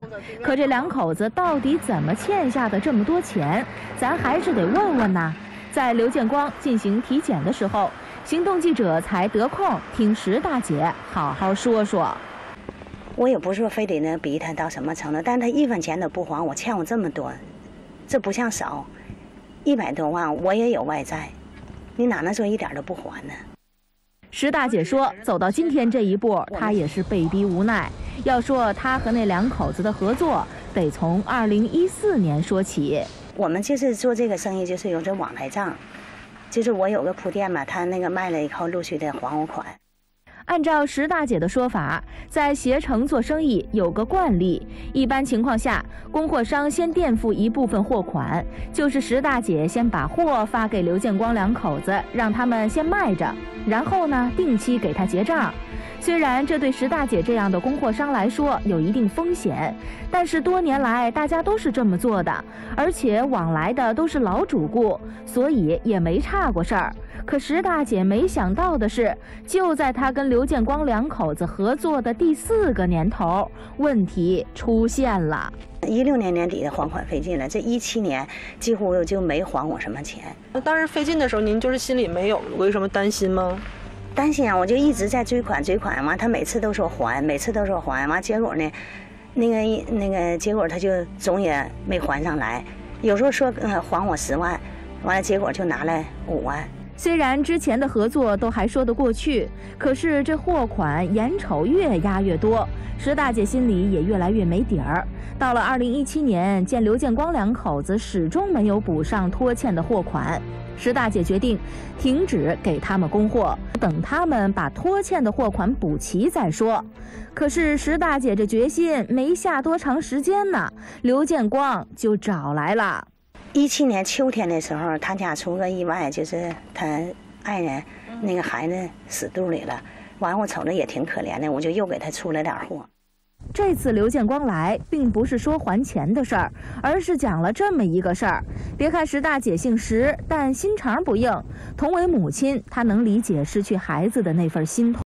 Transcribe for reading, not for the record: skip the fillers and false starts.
可这两口子到底怎么欠下的这么多钱，咱还是得问问呐。在刘建光进行体检的时候，行动记者才得空听石大姐好好说说。 我也不是说非得能逼他到什么程度，但他1分钱都不还，我欠我这么多，这不像少，100多万我也有外债，你哪能说一点都不还呢？ 石大姐说，走到今天这一步，她也是被逼无奈。要说她和那两口子的合作，得从2014年说起。 我们就是做这个生意，就是有这往来账，就是我有个铺店嘛，他那个卖了以后，陆续的还我款。 按照石大姐的说法，在携程做生意有个惯例，一般情况下，供货商先垫付一部分货款，就是石大姐先把货发给刘建光两口子，让他们先卖着，然后呢，定期给他结账。虽然这对石大姐这样的供货商来说有一定风险，但是多年来大家都是这么做的，而且往来的都是老主顾，所以也没差过事儿。可石大姐没想到的是，就在她跟刘建光两口子合作的第4个年头，问题出现了。 16年年底的还款费劲了，这17年几乎就没还我什么钱。 当时费劲的时候，您就是心里没有为什么担心吗？ 担心啊，我就一直在追款，完他每次都说还，完结果呢，那个结果他就总也没还上来，有时候说还我10万，完了结果就拿了5万。 虽然之前的合作都还说得过去，可是这货款眼瞅越压越多，石大姐心里也越来越没底儿。到了2017年，见刘建光两口子始终没有补上拖欠的货款，石大姐决定停止给他们供货，等他们把拖欠的货款补齐再说。可是石大姐这决心没下多长时间呢，刘建光就找来了。 17年秋天的时候，他家出个意外，就是他爱人那个孩子死肚里了，完我瞅着也挺可怜的，我就又给他出了点货。 这次刘建光来，并不是说还钱的事儿，而是讲了这么一个事儿。别看石大姐姓石，但心肠不硬。同为母亲，她能理解失去孩子的那份心痛。